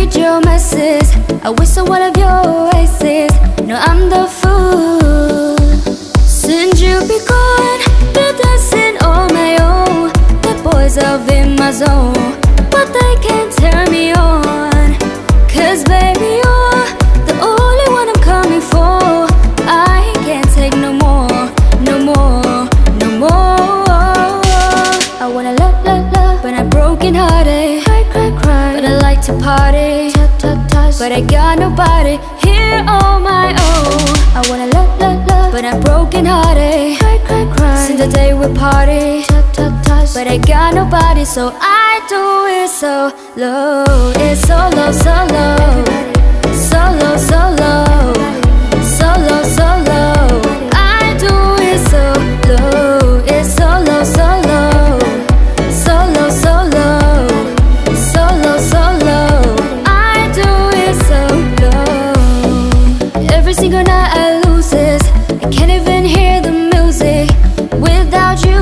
read your message. I whistle one of your oasis. No, I'm the fool. Since you be gone, been dancing on my own. The boys are in my zone, but they can't turn me on. Cause baby, you're the only one I'm coming for. I can't take no more, no more, no more. I wanna love, but I'm broken hearted. Cry, but I like to party. But I got nobody here on my own. I wanna love, but I'm broken hearted. Cry, since the day we party. But I got nobody, so I do it so low. It's so low, so low. So low, so low. So low, so low. I do it so low. It's so low, so low. So low, so low. So low, so low. I do it so low. Every single night I lose this. I can't even hear the music without you.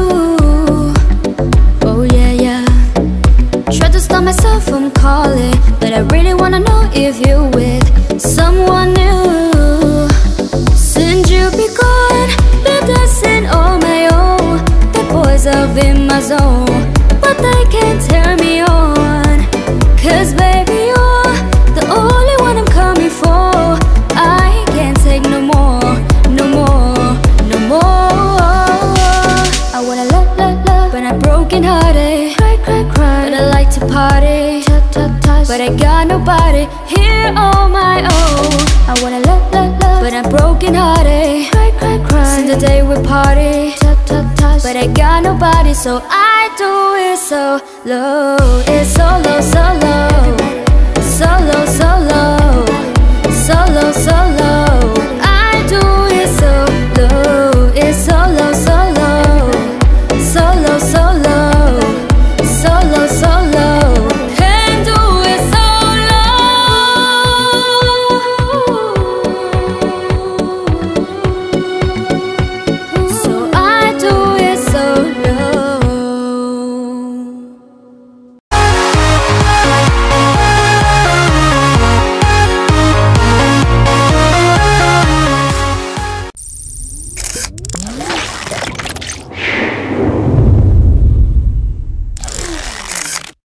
Oh yeah, yeah. Try to stop myself from calling, but I really wanna know if you're with someone new. Since you be gone, been dancing on my own. The boys are in my zone, but they can't turn me on. Cause baby, you're the only one I'm coming for. I can't take no more, no more, no more. I wanna love, but I'm broken hearted. Cry, but I like to party. But I got nobody here on my own. I wanna love, but I'm broken hearted. Cry, since the day we party. But I got nobody, so I do it so low. It's so low, so low. So low, so